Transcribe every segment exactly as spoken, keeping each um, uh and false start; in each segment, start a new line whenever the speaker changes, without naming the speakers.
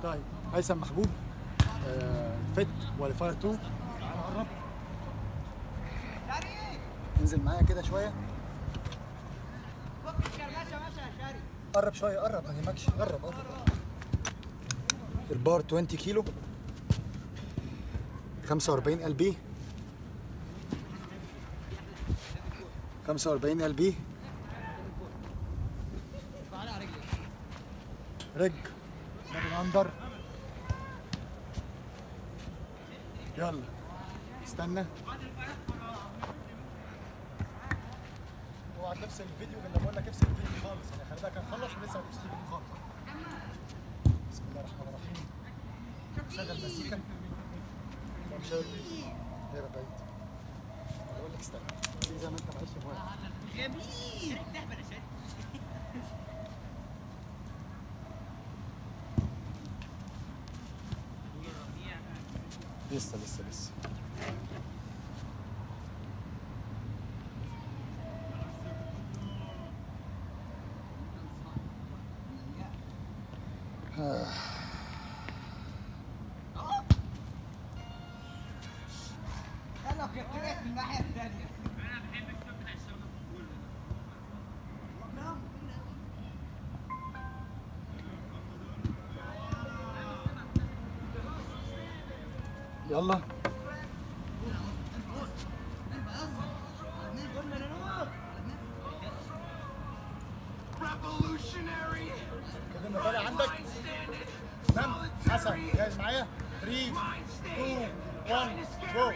طيب هيثم محبوب آه فت ولا فاير اتنين. تعالى قرب انزل معايا كده شويه. قرب شويه قرب ما يهمكش. قرب قرب. البار عشرين كيلو خمسة وأربعين ال بي خمسة وأربعين ال بي. رج دبل اندر. يلا استنى. اوعى تفصل الفيديو غير لما اقول لك افصل الفيديو خالص، يعني خلي بالك هنخلص ولسه ما تفصلش الفيديو خالص. بسم الله الرحمن الرحيم. شغل مزيكا. مش غير بعيد. بقول لك استنى. دي زي ما انت معيش في هواك.
جميل.
لسه لسه لسه.
انا طلعت من الناحيه الثانيه.
انا بحب الكتاب بتاع الشغل كله.
يلا كده طالع عندك. تمام حسن جاهز معايا؟ ثلاثة اتنين واحد جو.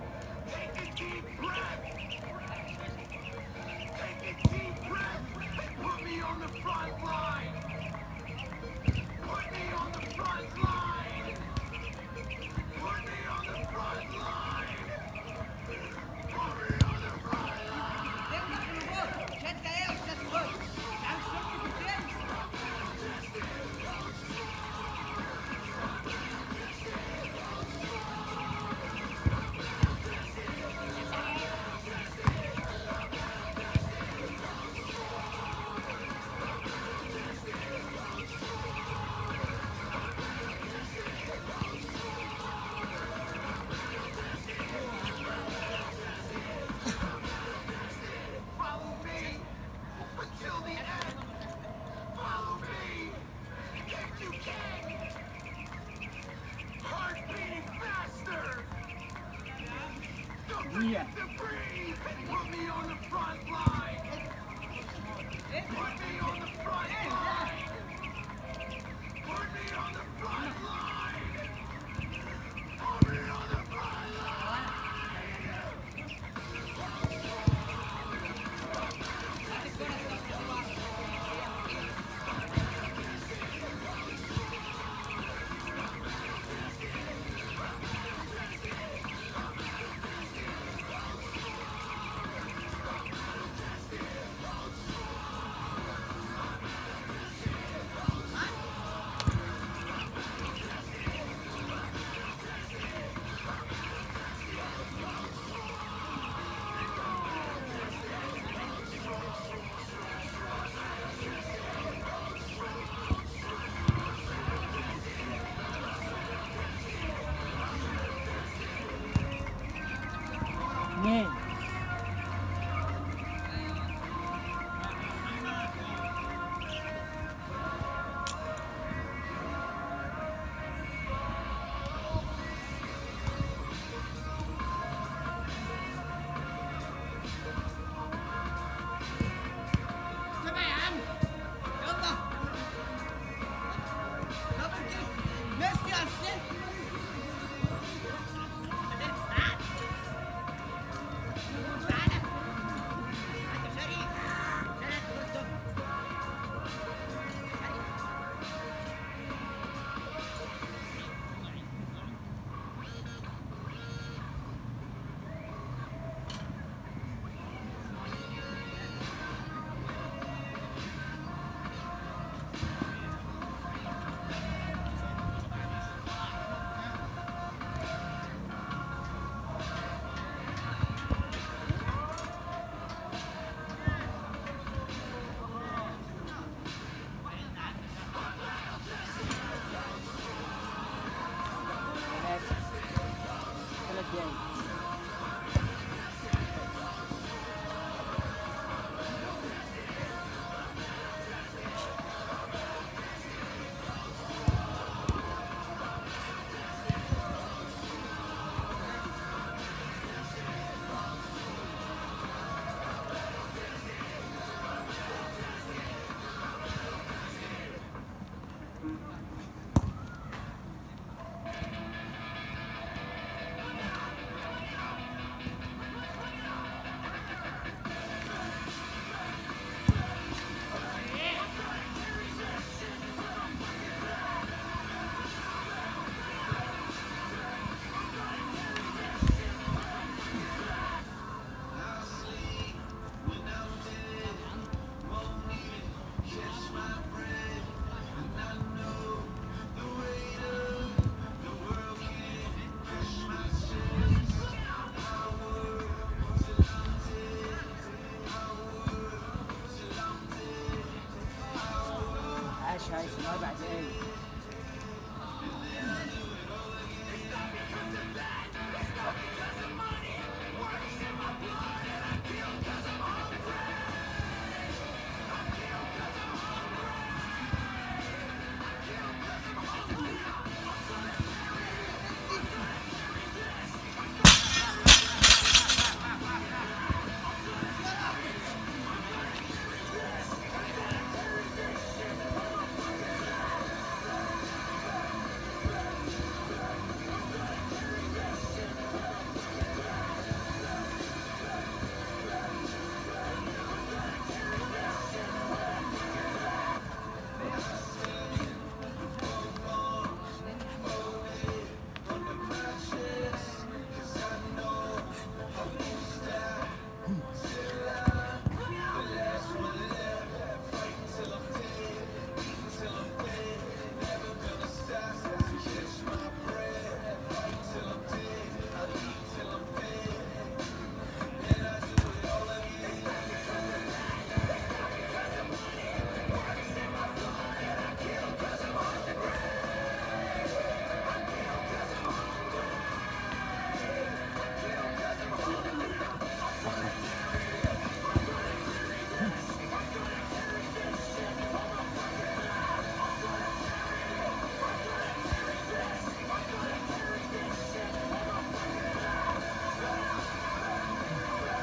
Yeah.
Put me on the front line. Put me on the front line. Put me on the front line. Put me on the front line.
اثنين. سبعة يا عم. يلا. دبل كيك. ميسي اسيست.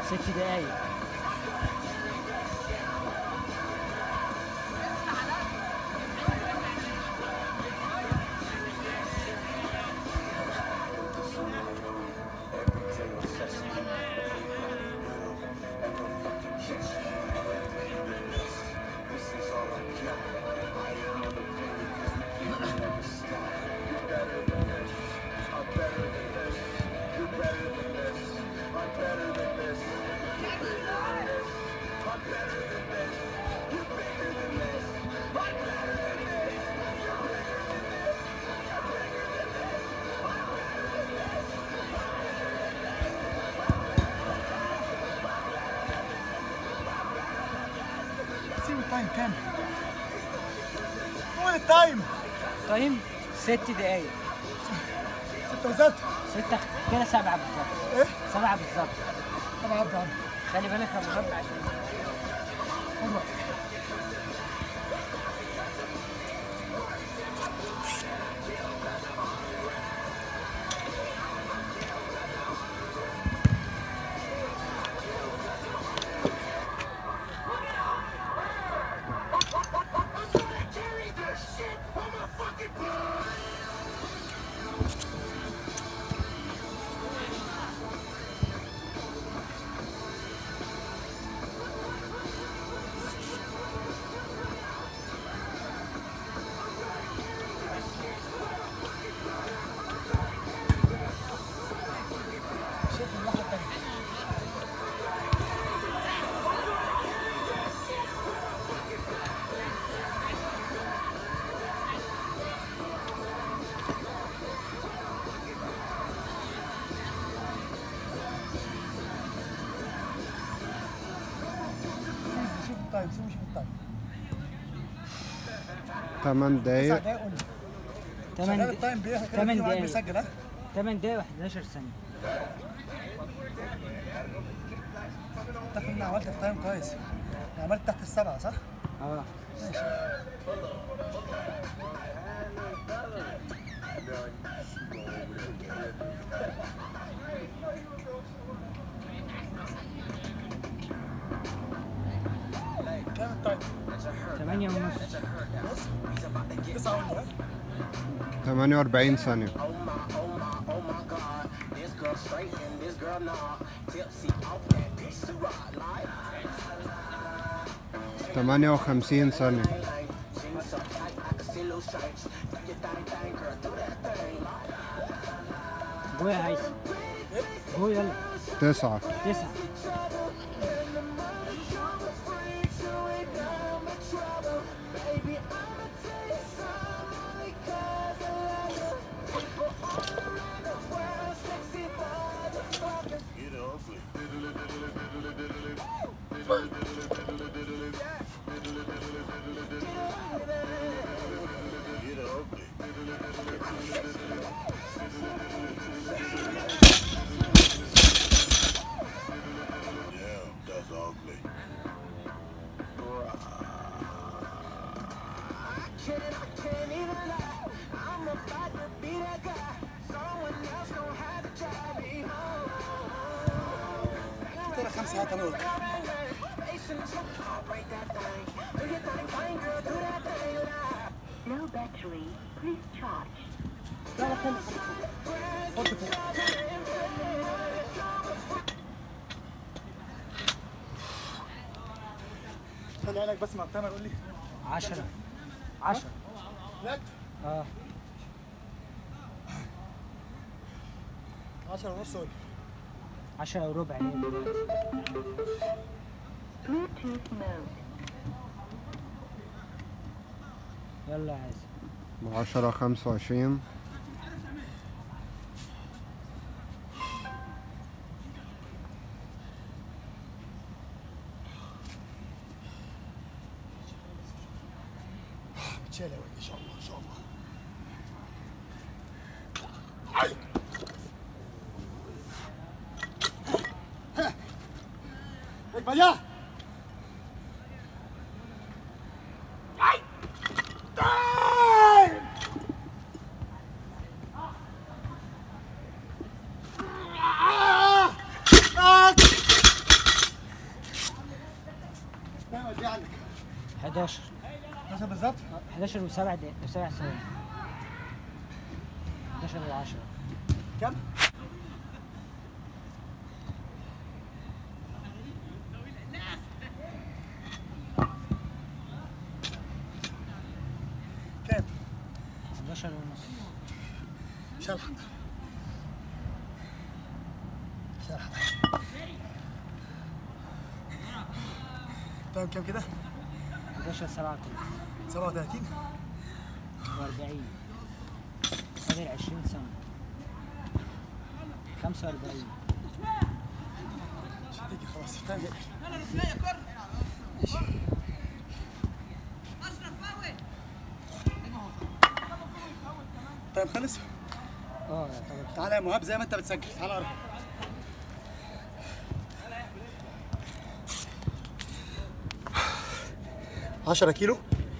ست دقايق.
سيب التايم كام؟ قول التايم.
تايم ست دقايق.
ستة وزاد.
ستة كده سبعة بالظبط.
ايه؟
سبعة بالظبط.
طب عبد عبد.
خلي بالك يا ابو غبي عشان
خد وقتك. شوف التايم، سيبه يشوف التايم.
ثمان
تسع
دقايق.
دقايق قول لي.
تمن
شغال التايم بايه؟ كده
تمن
في واحد
دقايق.
بيسجل ها؟
تمن دقايق وحداشر ثانية.
انت كنا عملت في تايم كويس. عملت تحت السبعة صح؟
اه.
ماشي. كام التايم؟
تمانية ونص.
تسعة قول لي ها؟
ثمانية وأربعين ثانية. ثمانية وخمسين ثانية.
جو يا هيثم. جو يلا.
تسعة.
تسعة.
كده خمسة هات انا.
No battery. Please charge.
لا لا خلص. حط فوق. خلي عينك بس مع التايمر قول لي.
عشرة. عشرة.
لك
اه.
عشرة ونص قول لي.
عشرة وربع ليه دلوقتي.
Bluetooth mode.
يلا يا هيثم.
عشرة خمسة وعشرين.
بتشيل يا ولد ان شاء الله ان شاء الله. اكبر يا
حداشر
مثلا بالظبط.
حداشر وسبع دقايق وسبع ثواني. حداشر وعشرة.
كم؟ كام؟
حداشر ونص.
شلح شلح. طيب كم كده؟
حداشر سبعة وتلاتين.
سبعة وثلاثين.
وأربعين. فاضل عشرين ثانية. خمسة وأربعين.
مش هتيجي خلاص. طيب طيب خلص.
اه يعتبر.
تعالى يا مهاب زي ما انت بتسجل. تعالى اقرب. عشرة كيلو.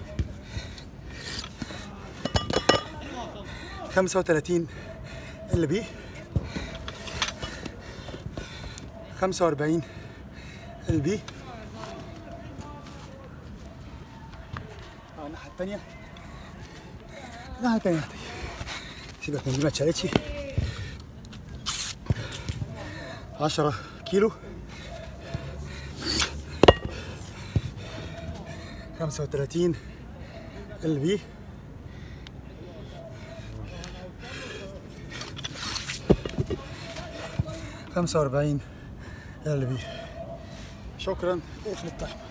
خمسة وثلاثين ال بي. خمسة وأربعين ال بي. اه الناحية التانية. الناحية التانية. سيبك من دي ما اتشالتش. عشرة كيلو. خمسة وثلاثين ال بي. خمسة وأربعين ال بي. شكرا. اقفل التايم.